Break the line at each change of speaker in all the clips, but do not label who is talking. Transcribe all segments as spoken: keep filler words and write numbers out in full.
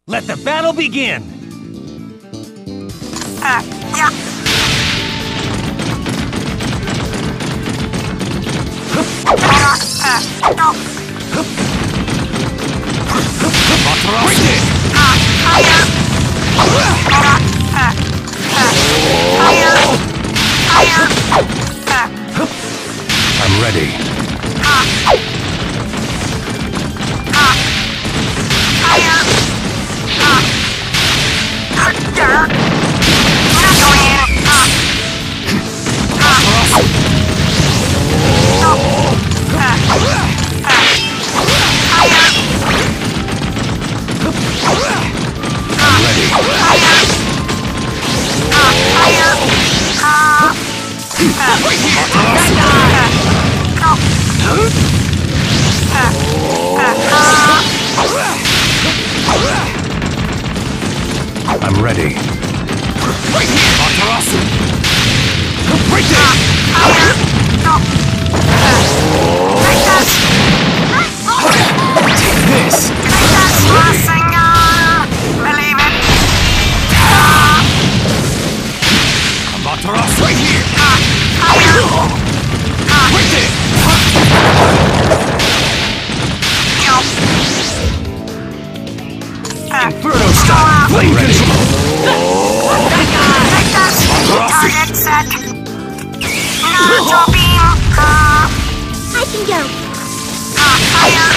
Let the battle begin!
Uh, yeah. Uh, uh, no.
Bring it!
Uh, fire! Uh, uh, uh, fire! Fire! Uh,
I'm ready.
uh, uh, fire! Uh, uh, dirt! Not going in! Uh, uh, no. Uh, uh, fire!
I'm ready.
Fire! Uh, fire! Uh, uh,
Right here!
uh, no. Uh, uh, uh,
I'm ready. Right here! Matarasu! Right
uh,
there!
fire! No. Uh, like that.
Take this!
Like that, Susanoo! Believe it. Uh,
Matarasu! Right here!
uh, fire! Uh,
Right there!
no. Uh,
Inferno style! Flame control!
like that. Target set. Naruto beam. Uh,
I can go.
uh, fire.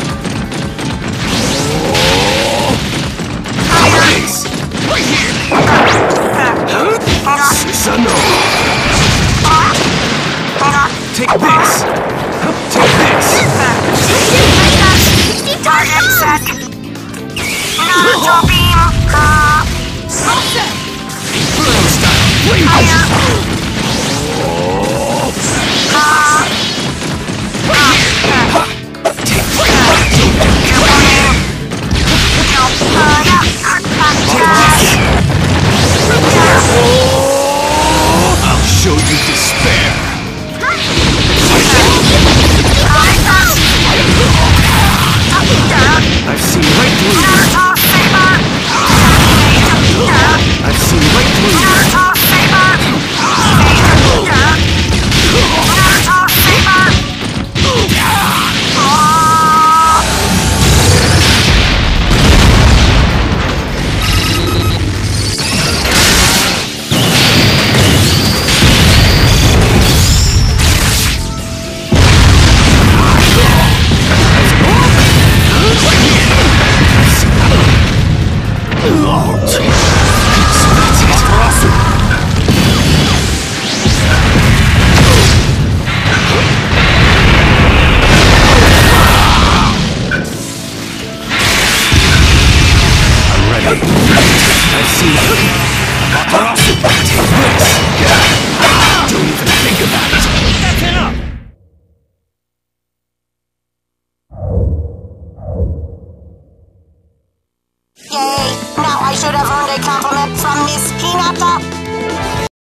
Fire.
Nice! Right here!
Uh, uh,
Susano!
uh, uh,
Take this! Take this!
like that. Target set. Naruto beam. Uh,
Inferno style! Flame
fire.
control!